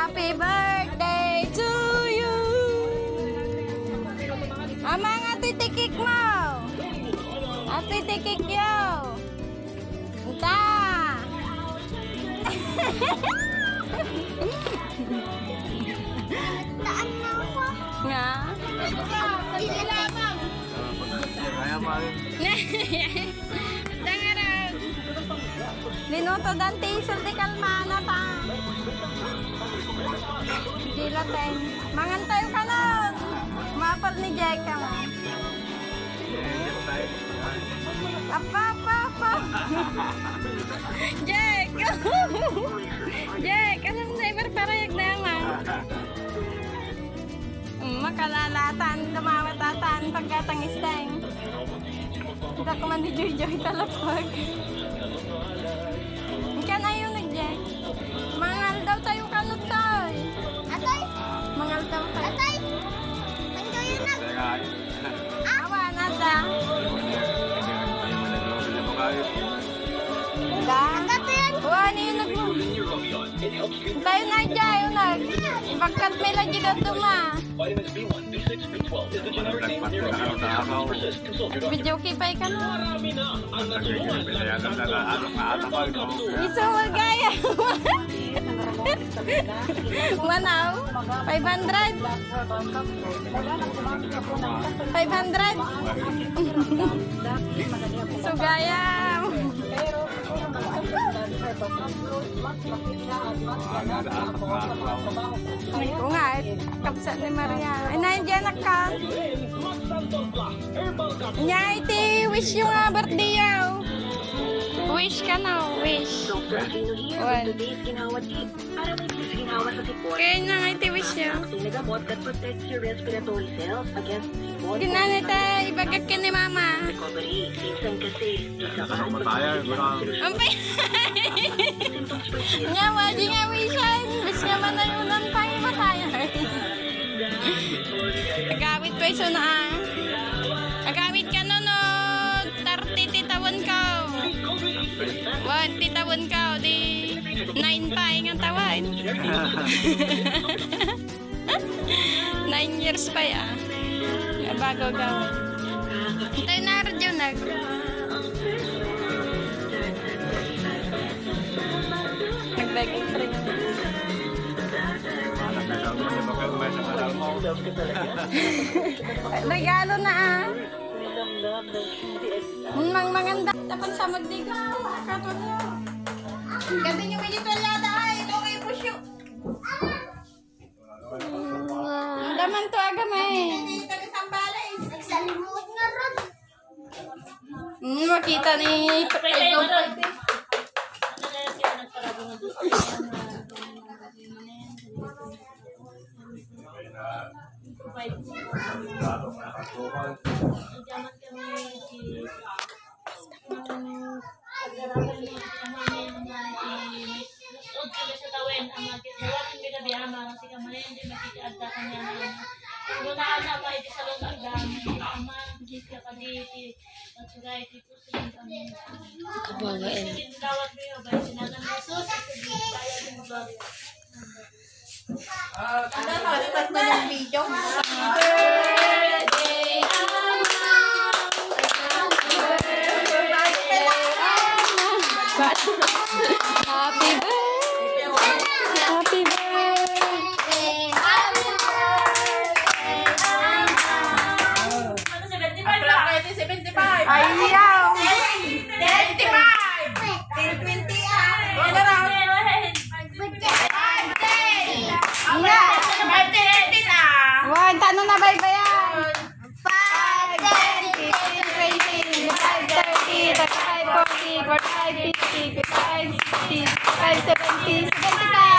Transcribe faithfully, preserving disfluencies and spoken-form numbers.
Happy birthday to you. Ama nga titikik mo. Ati tikik yo. Ita. Taan na ako. Nga. Sige lamang. Dangarag. Linuto dante isulti kalmana ta. Dilateng. Mangantayo ka nun. Mapal ni Jeka mo. Apa, apa, apa. Jek. Jek, kasang driver parayag na lang. Makalalatan, dumawatatan, pagkatang isteng. Kita ko man di Joy-Joy talapag. Ikan ayaw na, Jek. Mangal daw tayo kanot tayo. Atay? Mangal daw tayo. Atay? Nandiyo yun na. Awa, nada. Wala? Wala, ano yun nag- tayo na dyan, yun nag. Pagkat may lagi daw tuma. Video kipay ka na. Iso magaya. Manaw? five hundred? five hundred? So gaya. Ko nga, kapsat ni Maria. Ay, nandiyan na ka. Nya, iti, wish yung uh, birthday yaw. Wish ka na, wish. One. Kaya na nga iti wish yaw. Ginanay tayo, ibagak ka ni Mama. Ampay. Nga, wadi nga wishan. Wish nga man na yun ang tayo mataya. Agawit pa iso na ah. Agawit ka no no. thirty titawan ka. one titawan ka. Di nine pa ingang tawan. nine years pa ya. Bago gawin. Tayo na radyo nag. Nag-begging free. Regalo na ah. Mang manganda. Dapat sa magdigaw. Kato nyo. Gabi nyo may dito lada ay. Ito kayo po siyo. Ang daman to agam eh. Nagsalimuot nga ron. Hmm, makita ni Ito. Happy birthday. Happy birthday. seventy-five. Ayaw. seventy-five. ten twenty ah. Wala raw. Wan, tanong na baybayan. five, ten, fifteen, twenty, twenty-five, thirty, thirty-five, forty, forty-five, fifty, fifty-five, sixty, fifty-five, seventy, seventy-five.